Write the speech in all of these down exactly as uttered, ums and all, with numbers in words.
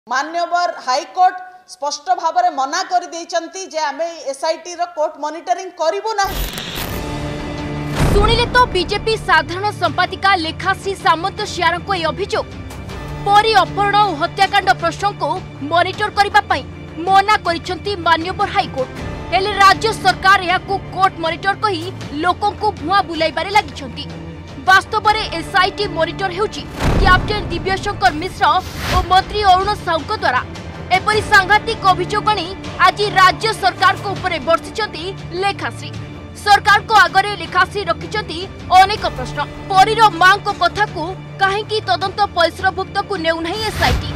मान्यवर हाईकोर्ट स्पष्ट भाव में मना कर देइचंती जे आमे एसआईटी रो कोर्ट मॉनिटरिंग करिवो ना। सुनिले तो बीजेपी साधारण संपादिका लेखाश्री सामंत सियार को यह अभियोग परी अपहरण और हत्याकांड प्रश्न को मॉनिटर करबा पई मना करिसंती मान्यवर हाईकोर्ट। हेले राज्य सरकार यह कोर्ट मॉनिटर कही लोकों को भुआ बुलाइबारे लागिसंती। वास्तव में एसआईटी मॉनिटर हेउची कैप्टेन दिव्यशंकर मिश्र और मंत्री अरुण साहू द्वारा एपरी सांघातिक अभियोग आनी आज राज्य सरकार को ऊपर बर्षिंट लेखाश्री। सरकार को आगरे लेखाश्री रखिंट अनेक प्रश्न। परीर मां को कथा को कहीं तदंत परिसरभुक्त को नेउना एसआईटी।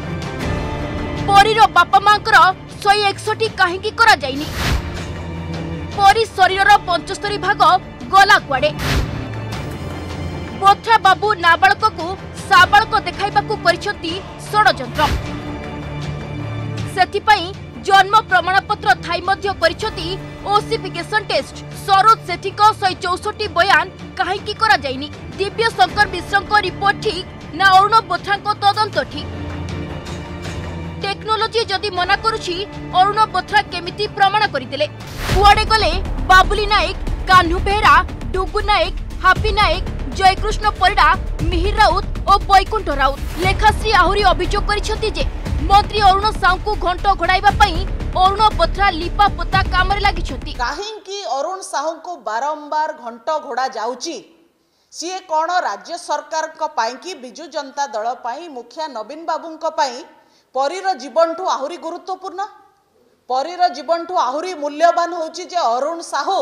परीर बापा मां शहे एकसठी कहीं करा जाइनी। परी शरीर पंचस्तरी भाग गला कुआडे। बोथ्रा बाबू नाबालक को साबालक देखाइबाकू करिसंती षडयंत्र। सेथिपाई जन्म प्रमाणपत्र थाई मध्य करिसंती ओसिफिकेशन टेस्ट। सरोज सेठी को शहे चौसठी बयान कहीं करा जाइनी। दिव्य शंकर मिश्र रिपोर्ट ठीक ना अरुण बोथ्रा तदंत ठीक। टेक्नोलोजी जदि मना करुछि अरुण बोथ्रा केमिति प्रमाण करदेले। कुआडे गले बाबुली नायक, कान्हू बेहरा, डुगु नायक, हापी नायक, जयकृष्ण परिडा, मिहिर राउत और बैकुंठ राउत। लेखाश्री आहरी अभियोग करिसंती जे मंत्री अरुण साहू को घंट घोड़ाइबा पई अरुण बोथ्रा लिपा पोता काम रे लागिसंती। काहेकि अरुण साहू को बारंबार घंट घोड़ा जाउची सीए कोन राज्य सरकार को पाई कि बिजु जनता दल पाई मुखिया नवीन बाबू को पाई परीर जीवन ठू आहुरी गुरुत्वपूर्ण। परीर जीवन ठू आहुरी मूल्यवान होची जे अरुण साहू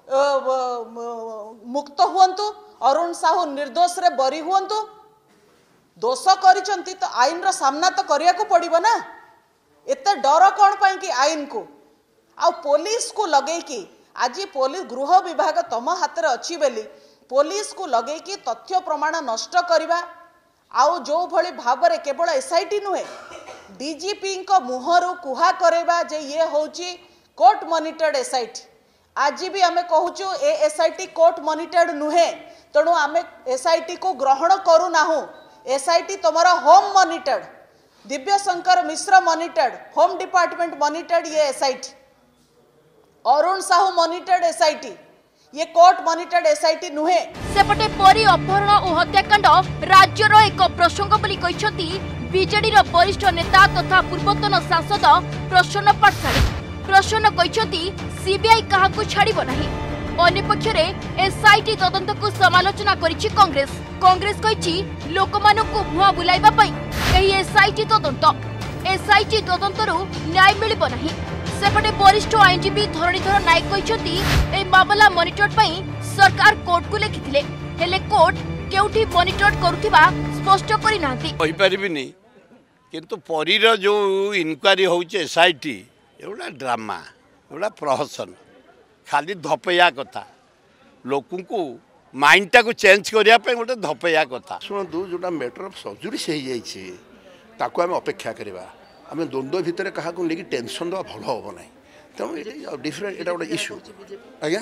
मुक्त हुअंतु, अरुण साहू निर्दोष रे बरी हुअंतु। दोष करिसंती तो आईन रो सामना तो करिया को पड़िबो ना। एते डर कोन पाई कि आईन को आ पुलिस को लगे कि आज पुलिस गृह विभाग तम हाथ रे अछि बेली पुलिस को लगे कि तथ्य प्रमाण नष्ट करबा आउ जो भली भाव रे केवल एसआईटी नुहे डीजीपी को मुहरु कुहा करेबा जे ये होची कोर्ट मॉनिटर्ड एसआईटी। आज भी आमे कहूचु ए एसआईटी कोर्ट मॉनिटर्ड नुहे तेणु आमे एसआईटी को ग्रहण करू नाहु। एसआईटी तुमरा home monitored, Divya Shankar Mishra monitored, home department monitored ये SIT. Arun Sahu monitored SIT, ये कोर्ट मॉनिटर्ड एसआईटी नुहे। सेपटे परी अपहरण और हत्याकांड राज्यर एक प्रसंग बोली कहिसंती बीजेडी रो वरिष्ठ नेता तथा पूर्वतन सांसद प्रसन्न पाठशाली। प्रसन्न कहिसंती सीबीआई काहाकू छाड़िबो नाही। अन्य पक्षरे एसआईटी तदंत को समालोचना करिछि कांग्रेस। कांग्रेस कहिछि लोकमानकू भुआ बुलाइबा पई एही एसआईटी तदंत। एसआईटी तदंतरू न्याय मिलिबो नाही। सेपटे वरिष्ठ आईनजीवी धरणीधर नायक कहिसंती ए मामला मॉनिटर पई सरकार कोर्ट को लिखिथिले हेले कोर्ट केउठी मॉनिटर करूथिबा स्पष्ट करि नांती। कहि परिबिनी किंतु परीर जो इनक्वारी होउचे एसआईटी एवडा ड्रामा एवडा प्रहसन खाली धपया कथा लोक को माइंडटा को चेंज करिया पे गोटे धपया कथा। शुणु जोटा मैटर ऑफ सर्जरी से ही जाइए ताको आम अपेक्षा करवा आम द्वंद्व भितर क्या लेकिन टेंशन दवा भल हम ना तेणु ये डिफरेंट एटा गोटे इश्यू। आज्ञा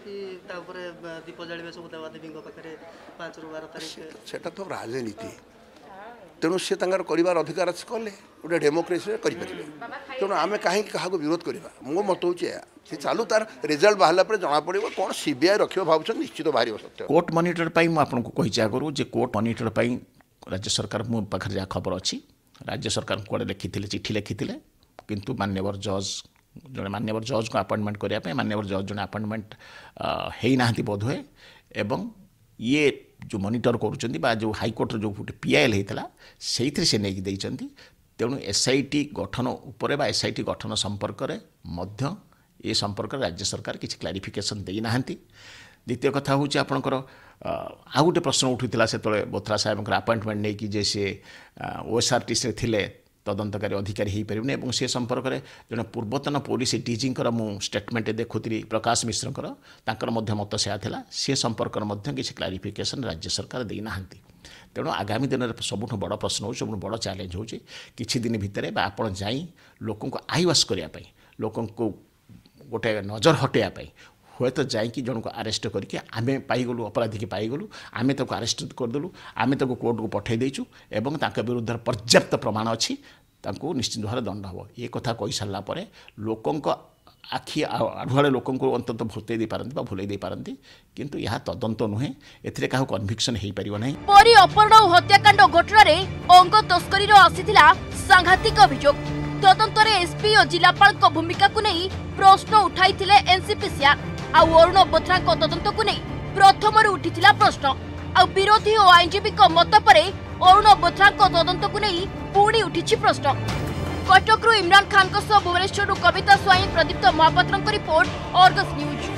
सेटा तो राजनीति तेणु सी कर अधिकार अच्छे कले गोटे डेमोक्रेसी करें तेणु आम कहीं क्या विरोध करवा मो मत हूँ सी चालू तार रिजल्ट बाहर पर जना पड़ो कौन सीबीआई रखियो भाव निश्चित बाहर सत्य। कोर्ट मॉनिटर पाई मु आपको कही आगु जे कोर्ट मॉनिटर पाई राज्य सरकार मो पाखे जहाँ खबर अच्छी राज्य सरकार कड़े लिखी चिठी लिखी किंतु मान्यवर जज जड़े मान्यवर जज को अपॉइंटमेंट करने मान्यवर जज जड़े अपॉइंटमेंट है ना बोध हुए एवं ये जो मॉनिटर करुँच जो हाईकोर्ट जो गोटे पीआईएल होता से से नहीं देती तेणु एसआईटी गठन उपरे बा एसआईटी गठन संपर्क में ये संपर्क राज्य सरकार किसी क्लारिफिकेशन देना। द्वितीय कथा हूँ आपंकर आउ गोटे प्रश्न उठूला से बोथरा साहेब अपॉइंटमेंट नहीं कि जे सी ओएसआरटी से थिले तदंतकारी अधिकारी हो पारे से संपर्क में जो पूर्वतन पुलिस डीजी मु स्टेटमेंट देखुरी प्रकाश मिश्र मत से सी संपर्क में किसी क्लारिफिकेशन राज्य सरकार देना। तेणु आगामी दिन में सबुठ बड़ प्रश्न हो सब बड़ चैलेंज हो कि दिन भितर आप जाई लोक आईवास करने लोक गोटे नजर हटेवाई हुए तो जाकि जन को आरेस्ट करके आम पाईगलु अपराधी की पाईगलु आम ताको आरेस्ट करदेलु आम ताको कोर्ट को पठे देचु एवं ताके विरुद्ध पर्याप्त प्रमाण अच्छी तांको निश्चित भाव दंड हम ये कथा कही सारा पर लोकों आखि आढ़ुआड़े लोक अंतत भूते दे पारती भूल दे पारती किंतु यह तदंत नुहे एथिरे काहू कन्विक्शन हो पारिबो नहीं। परी अपहरण और हत्याकांड घटना रे अंग तस्करी आसीथिला सांघातिक अभियोग तदंतरे एसपी और जिलापाल को भूमिका को नहीं प्रश्न उठाइथिले एनसीपीसीआर आ अरुण बोथ्रा को तदंत को नहीं प्रथम उठिथिला प्रश्न आ विरोधी और आईनजीवी को मत परे अरुण बोथ्रा को तदंत को नहीं पुणी उठिछि प्रश्न। कटकरू इमरान खान को भुवनेश्वर कविता स्वाई प्रदीप्त महापात्र रिपोर्ट, अर्गस न्यूज।